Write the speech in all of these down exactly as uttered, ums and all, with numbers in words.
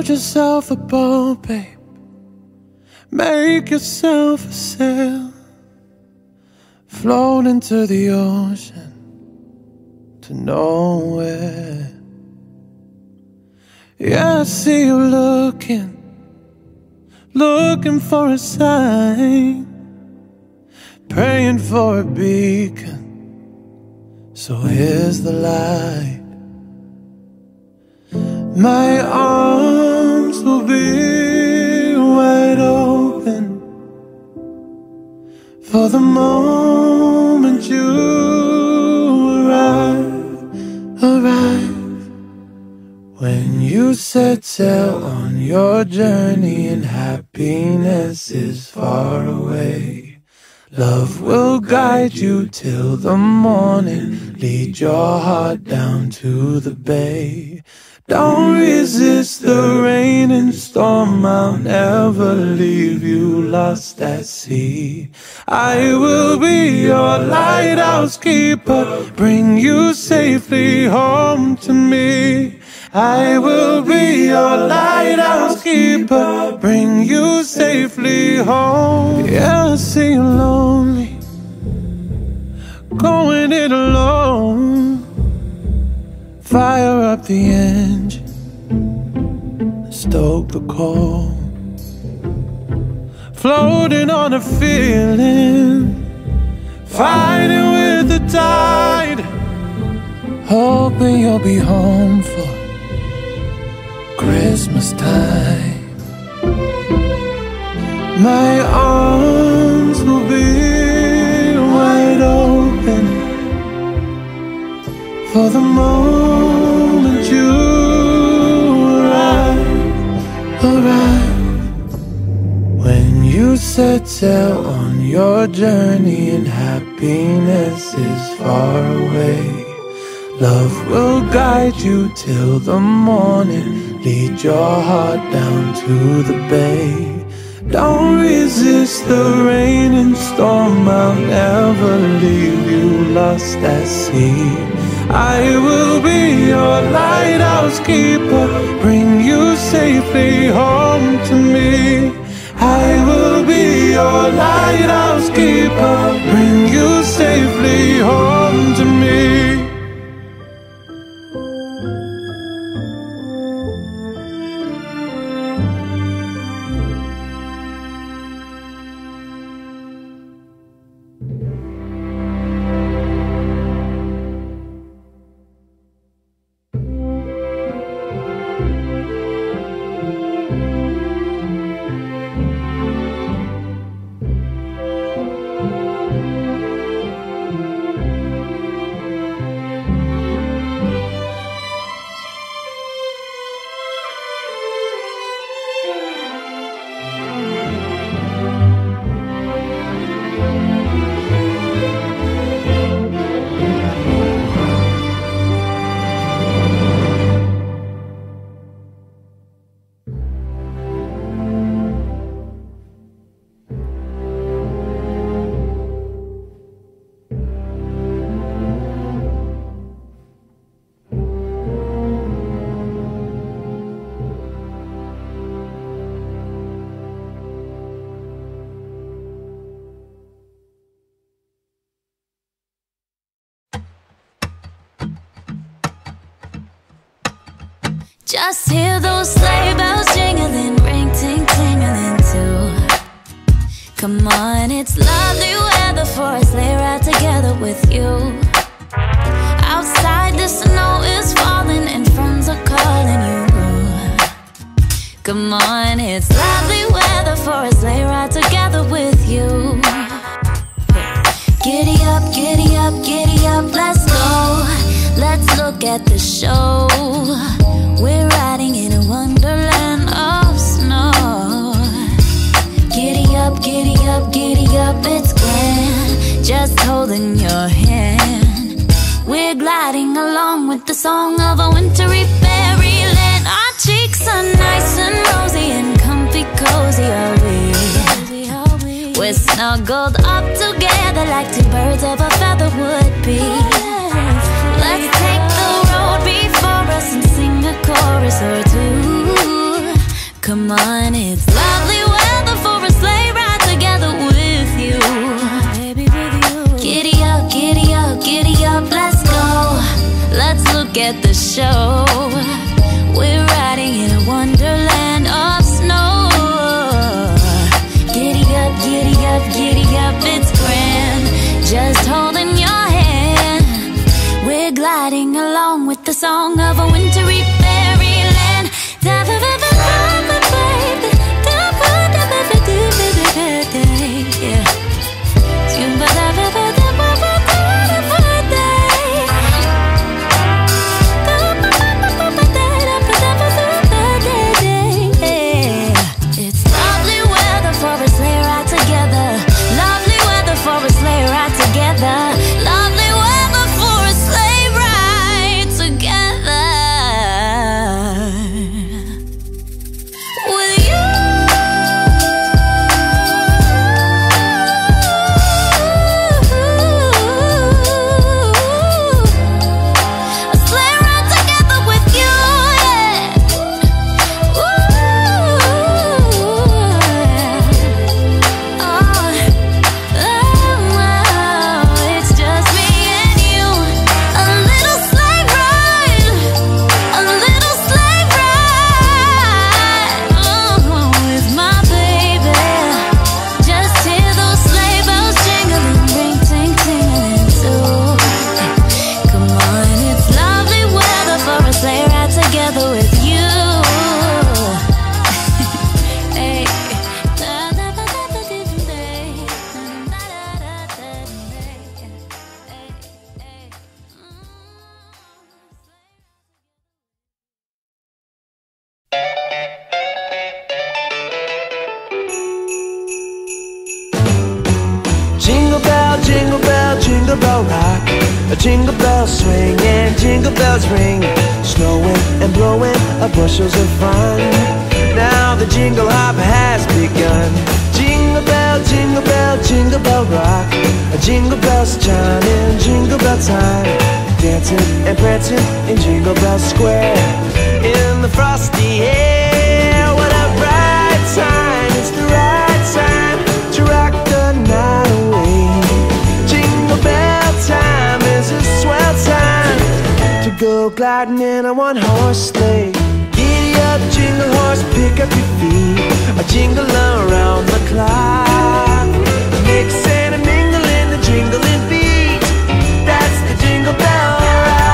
Build yourself a boat, babe. Make yourself a sail. Float into the ocean to nowhere. Yeah, I see you looking, looking for a sign, praying for a beacon. So here's the light. My arms will be wide open for the moment you arrive, arrive. When you set sail on your journey and happiness is far away, love will guide you till the morning, lead your heart down to the bay. Don't resist the rain and storm, I'll never leave you lost at sea. I will be your lighthouse keeper, bring you safely home to me. I will be your lighthouse keeper, bring you safely home. Yeah, I see you lonely, going it alone. Fire up the engine, stoke the coal. Floating on a feeling, fighting with the tide, hoping you'll be home for Christmas time. My arms will be wide open for the moment you arrive, arrive. When you set sail on your journey and happiness is far away, love will guide you till the morning, lead your heart down to the bay. Don't resist the rain and storm, I'll never leave you lost at sea. I will be your lighthouse keeper, bring you safely home to me. I will be your lighthouse keeper, bring you safely home to me. Just hear those sleigh bells jingling, ring ting tingling too. Come on, it's lovely weather for a sleigh ride together with you. Outside the snow is falling and friends are calling you. Come on, it's lovely weather for a sleigh ride together with you. Giddy up, giddy up, giddy up, let's go. Let's look at the show. We're riding in a wonderland of snow. Giddy up, giddy up, giddy up, it's grand, just holding your hand. We're gliding along with the song of a wintry fairyland. Our cheeks are nice and rosy and comfy cozy are we. We're snuggled up together like two birds of a feather would be. Let's take the road before us and sing a chorus or two. Come on, it's lovely weather for a sleigh ride together with you. Baby, with you. Giddy up, giddy up, giddy up, let's go. Let's look at the show. We're riding in a wonderland of snow. Giddy up, giddy up, giddy up, it's grand. Just holding your hand. We're gliding along with the song of a wintry fairyland. It's lovely weather for a sleigh ride together. Lovely weather for a sleigh ride together. Lovely weather for a sleigh ride together. With you. A sleigh ride together with you, yeah. Ooh. Oh, oh, it's just me and you. A little sleigh ride, a little sleigh ride, oh, with my baby. Just hear those sleigh bells jingling, ring, ting, tingling too. Come on, it's lovely weather for a sleigh ride together with you. Hey. Jingle bell, jingle bell, jingle bell rock. A jingle bell swing and jingle bells ring. Snowing and blowing a bushels of fun. Now the jingle hop has begun. Jingle bell, jingle bell, jingle bell rock. A jingle bells chiming, jingle bell time. Dancing and prancing in Jingle Bell Square. In the frosty air, what a bright time. It's the right time to rock the night away. Jingle bell time is a swell time to go gliding in a one-horse sleigh. Giddy up, jingle horse, pick up your feet. A jingle around the clock. Mixing and mingling the jingling beat. That's the Jingle Bell Rock.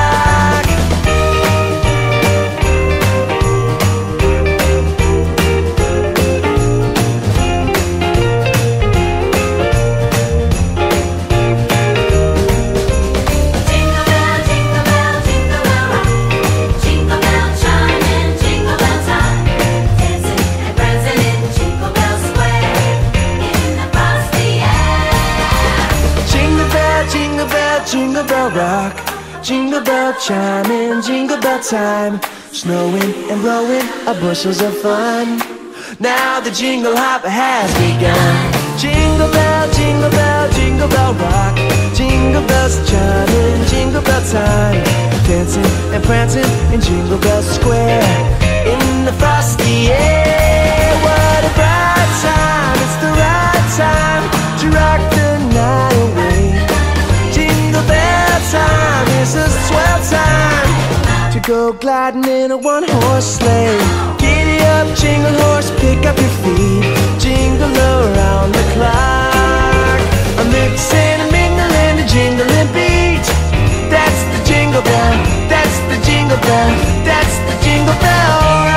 Jingle bell rock, jingle bell chiming, jingle bell time. Snowing and blowing a bushels of fun. Now the jingle hop has begun. Jingle bell, jingle bell, jingle bell rock. Jingle bells chiming, jingle bell time. Dancing and prancing in Jingle Bell Square. In the frosty air, what a bright time. It's the right time to rock the night away. Jingle bell time is a swell time to go gliding in a one-horse sleigh. Giddy up, jingle horse, pick up your feet. Jingle around the clock. A mixing and mingling a jingling beat. That's the jingle bell, that's the jingle bell, that's the Jingle Bell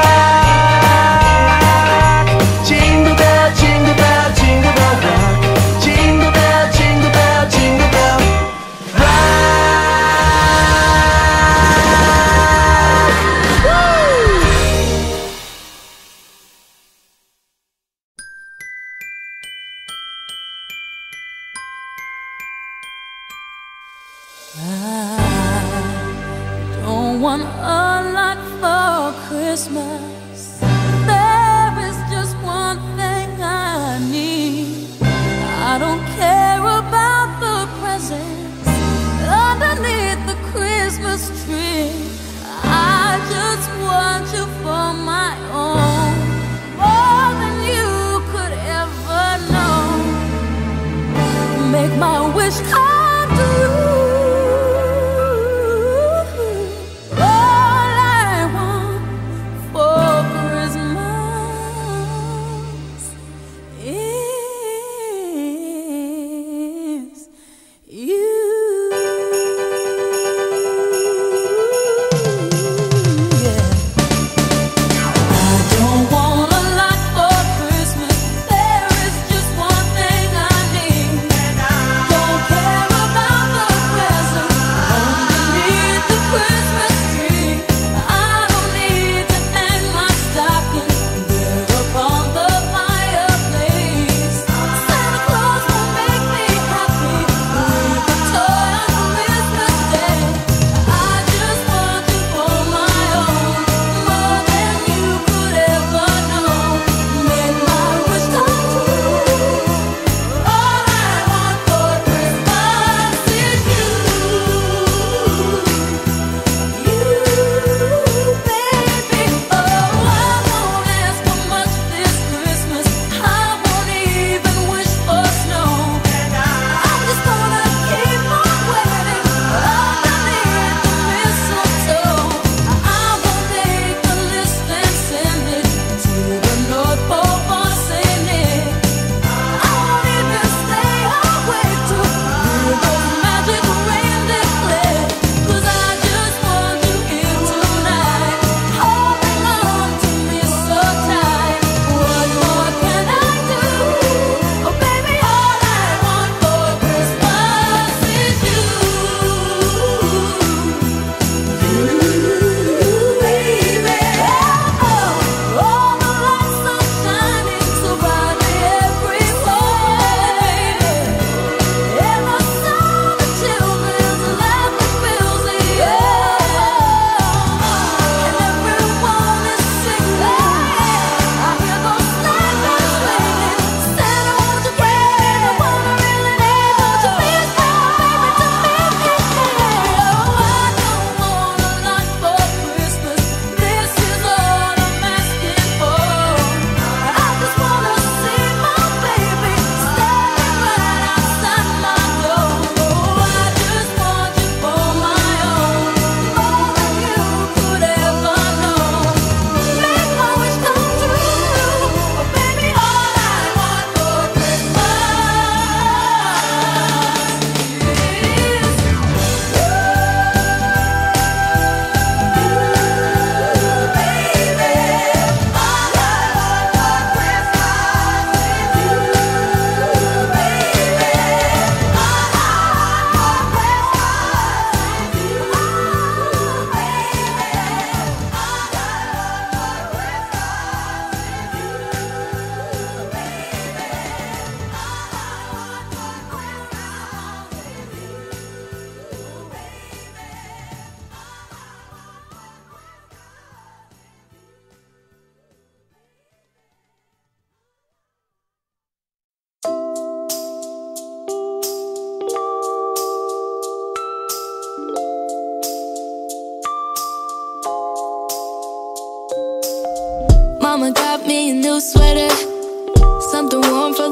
Rock. Jingle bell, jingle bell, jingle bell rock. Jingle bell, jingle bell, jingle bell Want a lot for Christmas. There is just one thing I need. I don't care about the presents underneath the Christmas tree. I just want you for my own.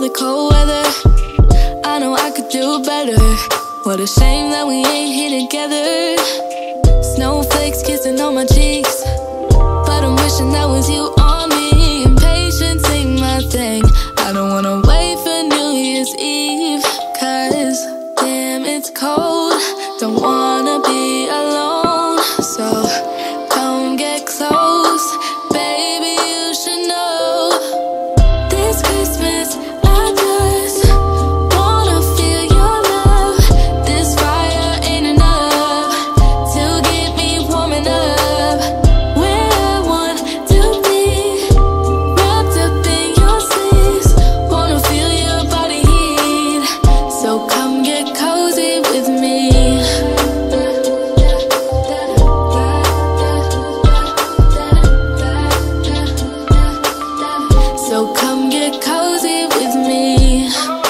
the cold weather. I know I could do better. What a shame that we ain't here together. Snowflakes kissing on my cheeks, but I'm wishing that was you on me. Impatience ain't my thing. I don't wanna wait for New Year's Eve, cause damn it's cold. Don't wanna be alone, so come get close. Baby, you should know this Christmas I just wanna feel your love. This fire ain't enough to get me warming up. Where I want to be, wrapped up in your sleeves. Wanna feel your body heat, so come get cozy with me. So come get cozy with me.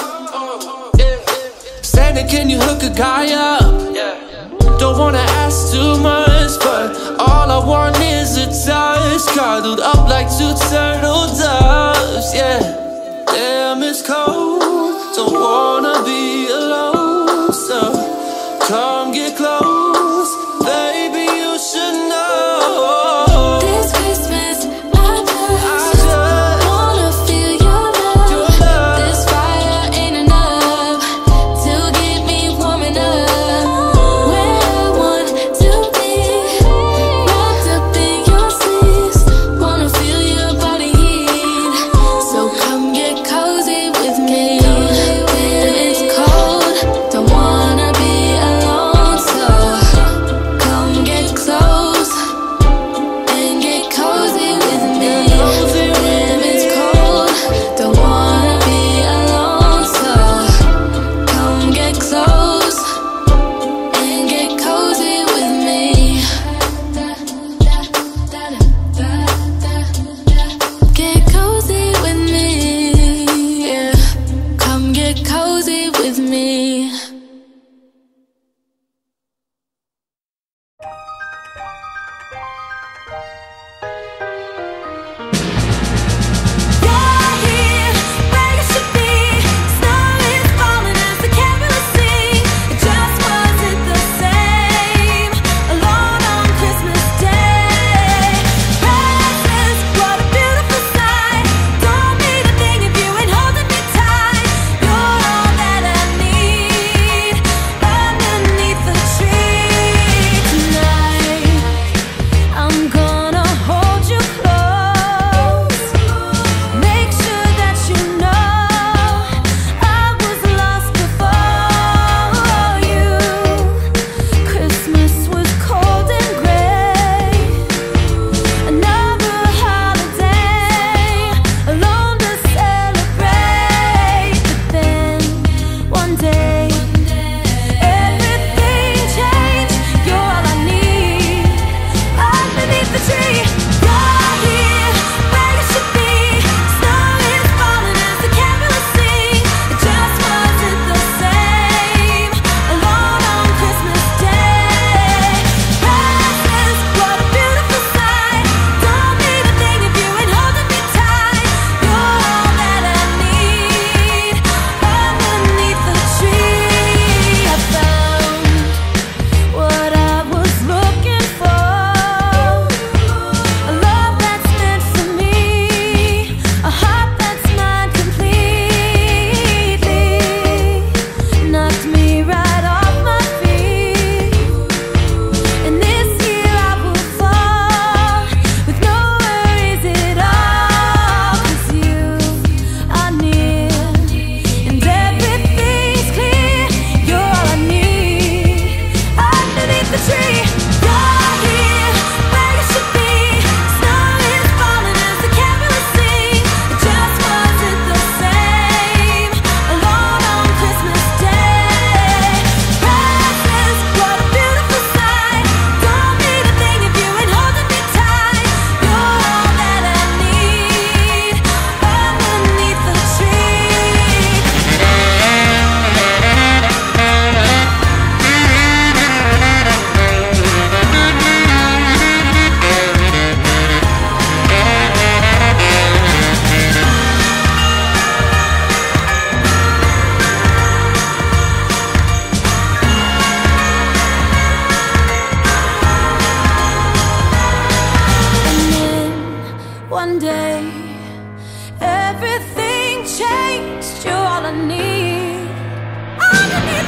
Santa, can you hook a guy up? Don't wanna ask too much, but all I want is a touch, cuddled up like two turtle doves. Yeah, damn it's cold. Don't wanna be alone, so come get close. Baby, you should know This Christmas I just I just wanna feel your love. your love. This fire ain't enough to get me warming up. Where I want to be, wrapped up in your sleeves. Wanna feel your body heat,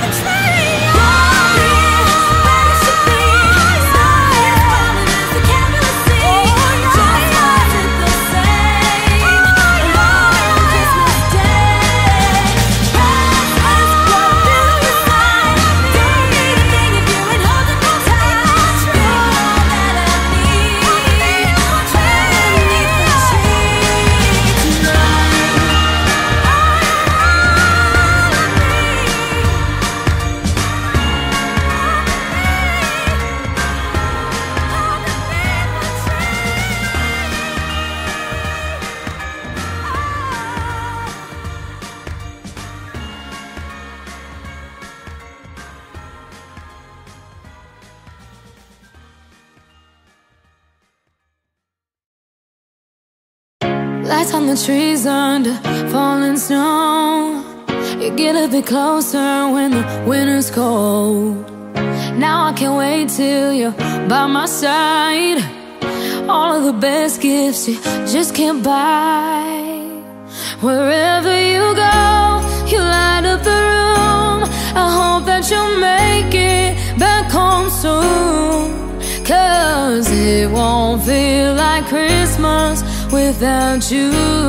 Lights on the trees under falling snow. You get a bit closer when the winter's cold. Now I can't wait till you're by my side. All of the best gifts you just can't buy. Wherever you go, you light up the room. I hope that you'll make it back home soon, 'cause it won't feel like Christmas without you.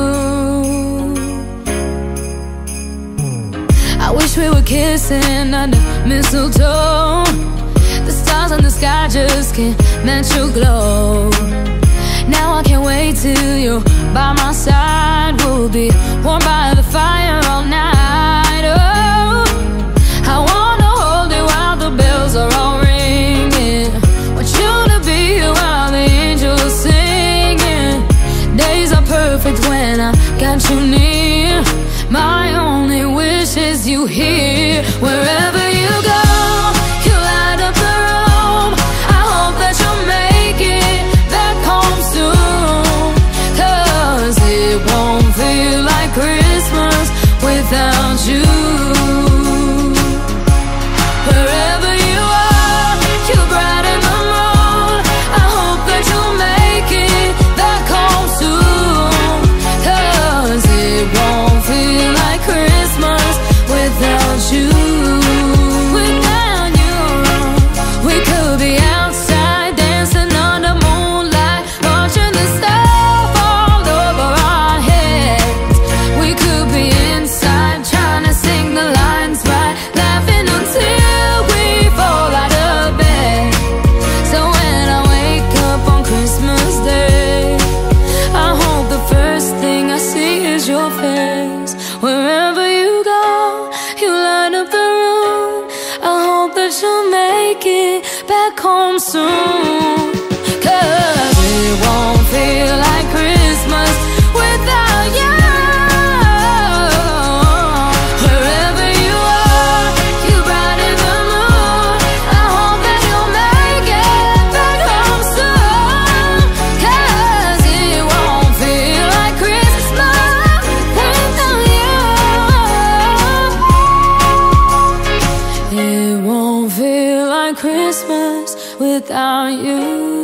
I wish we were kissing under mistletoe. The stars in the sky just can't match your glow. Now I can't wait till you're by my side. We'll be warm by the fire all night. Oh, I wanna hold you while the bells are all ringing. Want you to be here while the angels singing. Days are perfect when I got you near. My only wish is you here. Wherever you go, you light up the room. I hope that you'll make it back home soon, 'cause it won't feel like Christmas without you. Wherever you are, you brighten the moon. I hope that you'll make it back home soon, 'cause it won't feel like Christmas without you. Without you, we could be outside dancing under moonlight, watching the stars fall over our heads. We could be inside trying to sing the lines right, laughing until we fall out of bed. So when I wake up on Christmas Day, I hope the first thing I see is your face. Wherever you go, you light up the room. I hope that you'll make it back home soon, 'cause it won't feel like Christmas without you. Wherever you are, you brighten the moon. I hope that you'll make it back home soon, 'cause it won't feel like Christmas without you. It won't feel like Christmas without you.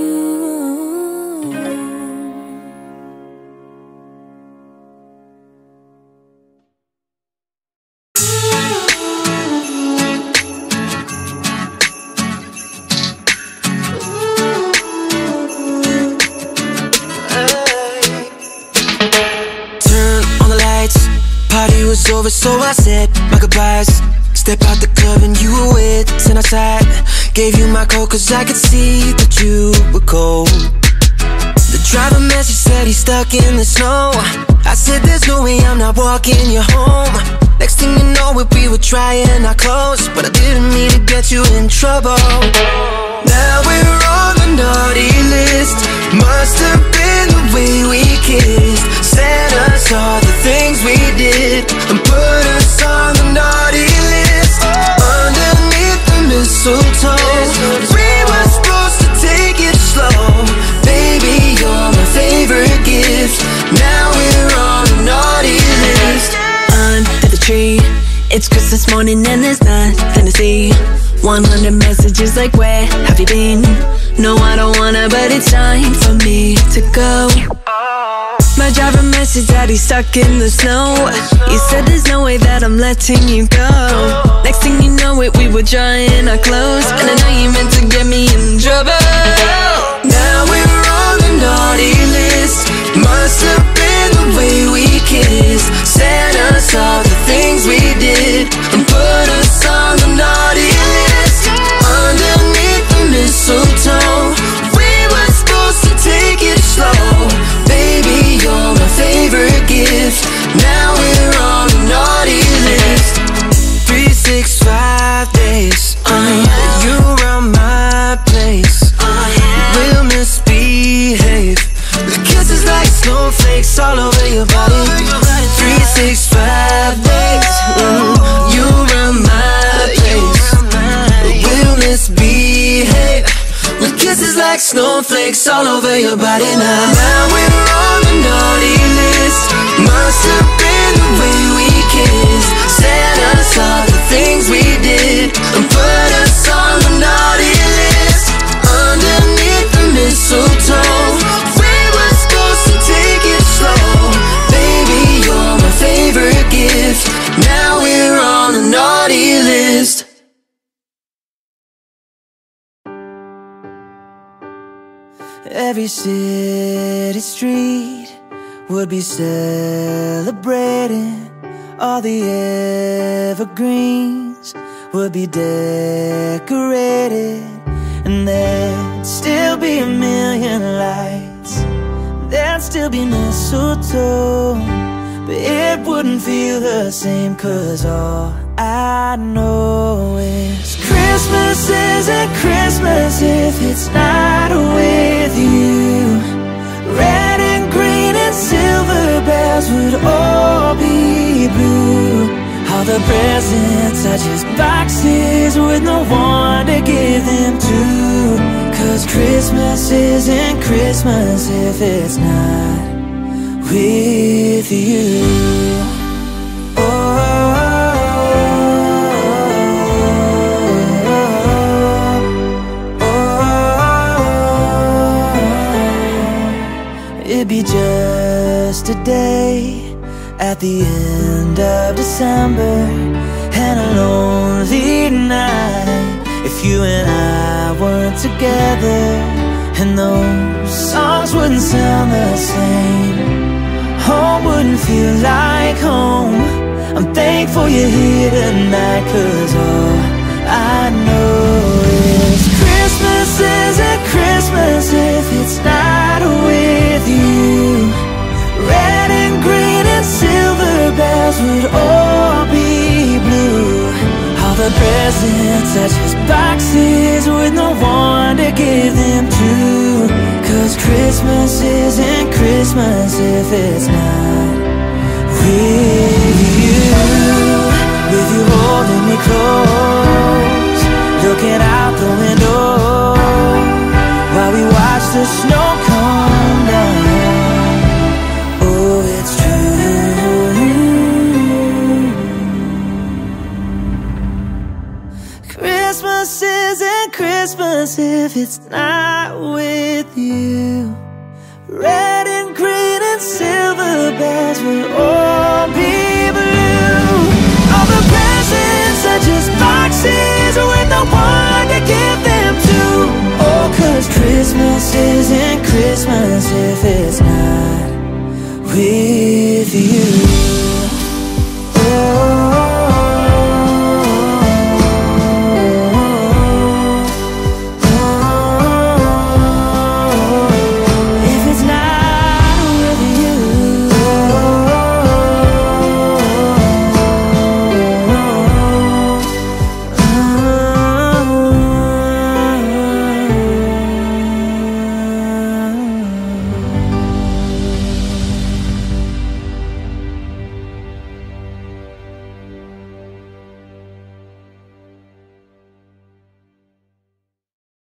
Turn on the lights, party was over, so I said my goodbyes. Step out the club and you were with, sent outside. Gave you my coat 'cause I could see that you were cold. The driver message said he's stuck in the snow. I said there's no way I'm not walking you home. Next thing you know it, we were trying our clothes, but I didn't mean to get you in trouble. Now we're on the naughty list. Must have been the way we kissed. Santa saw the things we did and put us on the naughty list. Underneath the mistletoe, we were supposed to take it slow. Baby, you're my favorite gift. Now we're on the naughty list. Under the tree, it's Christmas morning and there's nothing to see. one hundred messages like, where have you been? No, I don't wanna, but it's time for me to go. my driver message that he's stuck in the snow. He said there's no way that I'm letting you go. Next thing you know it, we were drying our clothes, and I know you meant to get me in trouble. Now we're on the naughty list. Must have been the way we kissed. Santa saw the things we did and put us on the naughty list. Underneath the mistletoe, we were supposed to take it slow. Baby, you're my favorite gift. Now we're on the naughty list. Three, six, five days uh, you run my place. We'll misbehave. The kisses like snowflakes all over your body. Three, six, five days mm, you run my place. We'll misbehave. The kisses like snowflakes all over your body now. Now we're on the naughty list. Must have been the way we kissed. Santa saw the things we did and put us on the naughty list. Underneath the mistletoe, we were supposed to take it slow. Baby, you're my favorite gift. Now we're on the naughty list. Every city street would be celebrating. All the evergreens would be decorated, and there'd still be a million lights. There'd still be mistletoe, but it wouldn't feel the same, 'cause all I know is Christmas isn't Christmas if it's not with you. Red and green and silver bells would all be blue. All the presents are just boxes with no one to give them to. 'Cause Christmas isn't Christmas if it's not with you. It'd be just a day at the end of December, and a lonely night if you and I weren't together. And those songs wouldn't sound the same. Home wouldn't feel like home. I'm thankful you're here tonight, 'cause all I know is Christmas isn't Christmas if it's not with you. Red and green and silver bells would all be blue. All the presents are just boxes with no one to give them to. 'Cause Christmas isn't Christmas if it's not with you. With you holding me close, looking out the window while we watch the snow come down. Oh, it's true. Christmas isn't Christmas if it's not with you. Red and green and silver bells will all be blue. All the presents are just boxes with no one to give them to. Oh, 'cause Christmas isn't Christmas if it's not with you.